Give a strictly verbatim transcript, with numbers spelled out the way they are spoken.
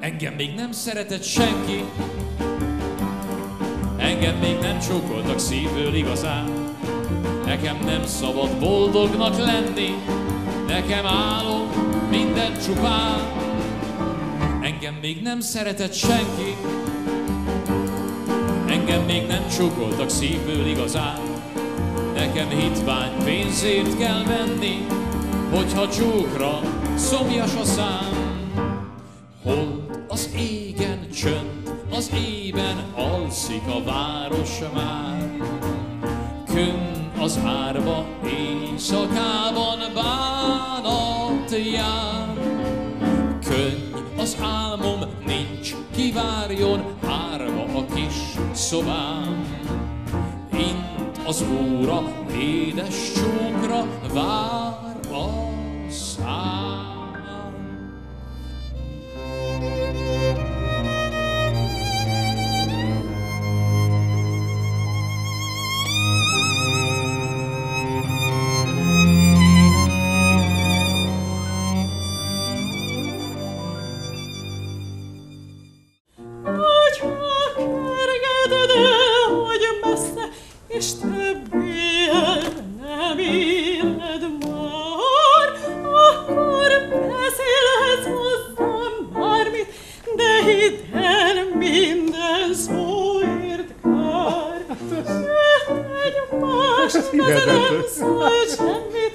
Engem még nem szeretett senki, engem még nem csókoltak szívből igazán. Nekem nem szabad boldognak lenni, nekem álom minden csupán. Engem még nem szeretett senki, engem még nem csókoltak szívből igazán. Nekem hitvány pénzért kell venni, hogyha csókra szomjas a szám. Hold az égen csönd, az ében alszik a város már. Könn az árba, éjszakában bánat jár. Könny az álmom, nincs, kivárjon árva a kis szobám. Int az óra, édes csókra vár a szám. És többé nem éled már, akkor beszélhetsz hozzám bármit, de hidd el, minden szóért kár. Jött egy más, ez nem szól semmi